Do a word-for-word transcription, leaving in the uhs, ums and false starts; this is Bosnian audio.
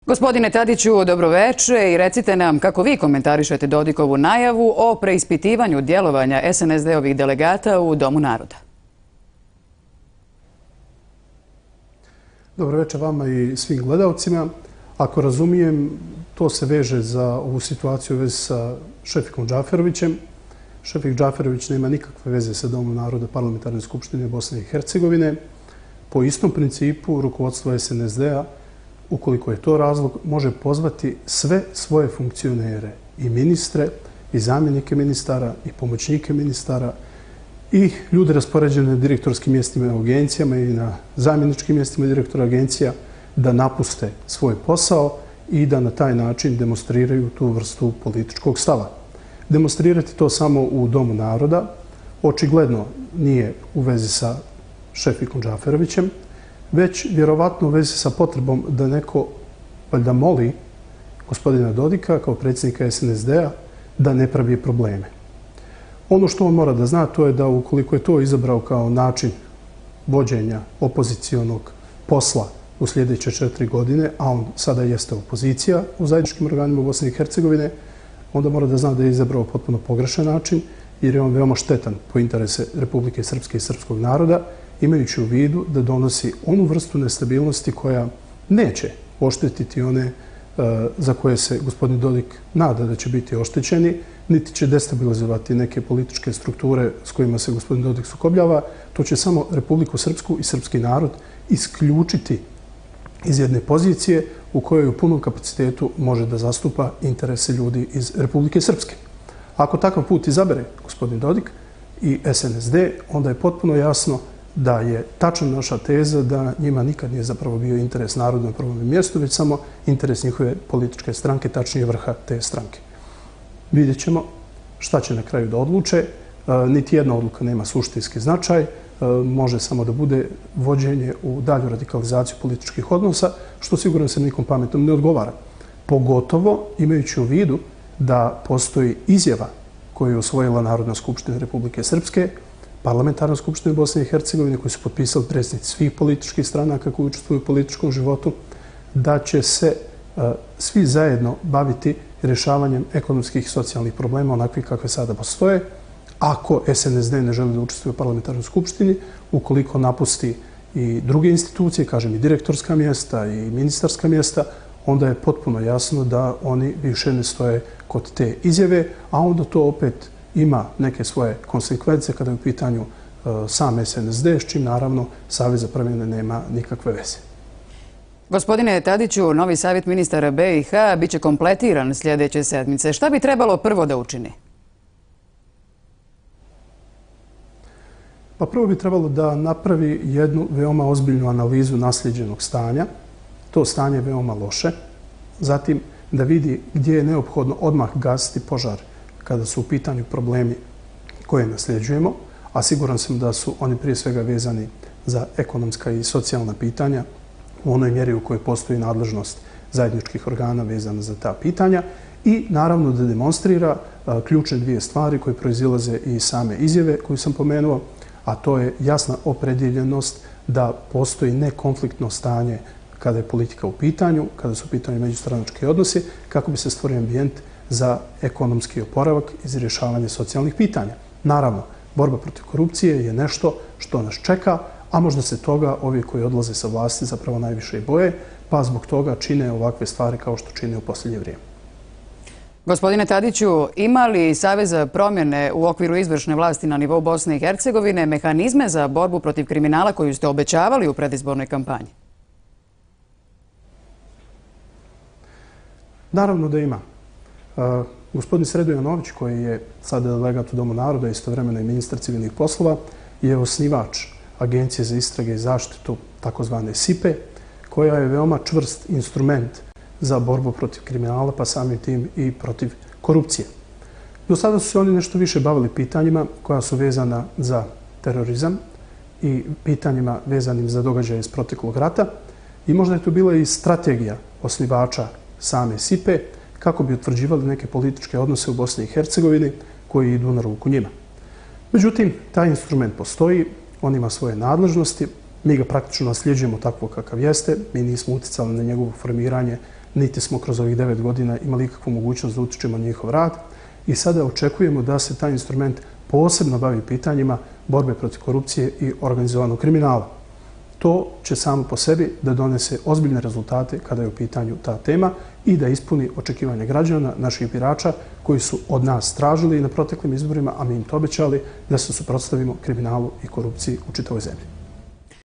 Gospodine Tadiću, dobroveče i recite nam kako vi komentarišete Dodikovu najavu o preispitivanju djelovanja es en es de-ovih delegata u Domu naroda. Dobroveče vama i svim gledalcima. Ako razumijem, to se veže za ovu situaciju u vezi sa Šefikom Džaferovićem. Šefik Džaferović nema nikakve veze sa Domom naroda Parlamentarne skupštine Bosne i Hercegovine. Po istom principu, rukovodstvo es en es de-a, ukoliko je to razlog, može pozvati sve svoje funkcionere i ministre, i zamjenike ministara, i pomoćnike ministara, i ljude raspoređene na direktorskim mjestima u agencijama i na zamjeničkim mjestima direktora agencija da napuste svoj posao i da na taj način demonstriraju tu vrstu političkog stava. Demonstrirati to samo u Domu naroda očigledno nije u vezi sa Šefikom Džaferovićem, već vjerovatno u vezi sa potrebom da neko valjda moli gospodina Dodika kao predsjednika es en es de-a da ne pravi probleme. Ono što on mora da zna to je da ukoliko je to izabrao kao način vođenja opozicionog posla u sljedeće četiri godine, a on sada jeste opozicija u zajedničkim organima Bosne i Hercegovine, onda mora da zna da je izabrao potpuno pogrešan način, jer je on veoma štetan po interese Republike Srpske i srpskog naroda, imajući u vidu da donosi onu vrstu nestabilnosti koja neće oštetiti one za koje se gospodin Dodik nada da će biti oštećeni, niti će destabilizovati neke političke strukture s kojima se gospodin Dodik sukobljava. To će samo Republiku Srpsku i srpski narod isključiti iz jedne pozicije u kojoj u punom kapacitetu može da zastupa interese ljudi iz Republike Srpske. Ako takav put izabere gospodin Dodik i es en es de, onda je potpuno jasno da je tačna naša teza da njima nikad nije zapravo bio interes naroda na prvom mjestu, već samo interes njihove političke stranke, tačnije vrha te stranke. Vidjet ćemo šta će na kraju da odluče. Niti jedna odluka nema suštinski značaj, može samo da bude vođenje u dalju radikalizaciju političkih odnosa, što sigurno se nikom pametnom ne odgovara. Pogotovo imajući u vidu da postoji izjava koju je usvojila Narodna skupština Republike Srpske, Parlamentarna skupština Bosne i Hercegovine, koji su potpisali predsjednici svih političkih stranaka koji učestvuju u političkom životu, da će se svi zajedno baviti rješavanjem ekonomskih i socijalnih problema onakvi kakve sada postoje. Ako es en es de ne želi da učestvuje u Parlamentarnoj skupštini, ukoliko napusti i druge institucije, kažem i direktorska mjesta i ministarska mjesta, onda je potpuno jasno da oni više ne stoje kod te izjave, a onda to opet ima neke svoje konsekvence kada je u pitanju sam es en es de, s čim naravno Savez za promjene nema nikakve veze. Gospodine Tadiću, novi savjet ministara be i ha biće kompletiran sljedeće sedmice. Šta bi trebalo prvo da učini? Pa prvo bi trebalo da napravi jednu veoma ozbiljnu analizu nasljeđenog stanja. To stanje je veoma loše. Zatim da vidi gdje je neophodno odmah gasiti požar kada su u pitanju problemi koje nasljeđujemo, a siguran sam da su oni prije svega vezani za ekonomska i socijalna pitanja u onoj mjeri u kojoj postoji nadležnost zajedničkih organa vezana za ta pitanja i naravno da demonstrira ključne dvije stvari koje proizilaze iz same izjave koju sam pomenuo, a to je jasna opredjeljenost da postoji nekonfliktno stanje kada je politika u pitanju, kada su u pitanju međustranački odnosi, kako bi se stvorio ambijent za ekonomski oporavak i za rješavanje socijalnih pitanja. Naravno, borba protiv korupcije je nešto što nas čeka, a možda se toga ovi koji odlaze sa vlasti zapravo najviše i boje, pa zbog toga čine ovakve stvari kao što čine u posljednje vrijeme. Gospodine Tadiću, ima li Savez za promjene u okviru izvršne vlasti na nivou Bosne i Hercegovine mehanizme za borbu protiv kriminala koju ste obećavali u predizbornoj kampanji? Naravno da ima. Gospodin Sredo Janović, koji je sada delegat u Domu naroda i istovremeno i ministar civilnih poslova, je osnivač Agencije za istrage i zaštitu, takozvane sipe, koja je veoma čvrst instrument za borbu protiv kriminala, pa samim tim i protiv korupcije. Do sada su se oni nešto više bavili pitanjima koja su vezana za terorizam i pitanjima vezanim za događaje iz proteklog rata i možda je to bila i strategija osnivača same sipe kako bi utvrđivali neke političke odnose u Bosni i Hercegovini koji idu na ruku njima. Međutim, taj instrument postoji, on ima svoje nadležnosti, mi ga praktično nasljeđujemo takvo kakav jeste, mi nismo uticali na njegovo formiranje niti smo kroz ovih devet godina imali ikakvu mogućnost da utičemo na njihov rad i sada očekujemo da se taj instrument posebno bavi pitanjima borbe protiv korupcije i organizovanog kriminala. To će samo po sebi da donese ozbiljne rezultate kada je u pitanju ta tema i da ispuni očekivanja građana, naših birača, koji su od nas tražili na proteklim izborima, a mi im to obećali, da se suprotstavimo kriminalu i korupciji u čitavoj zemlji.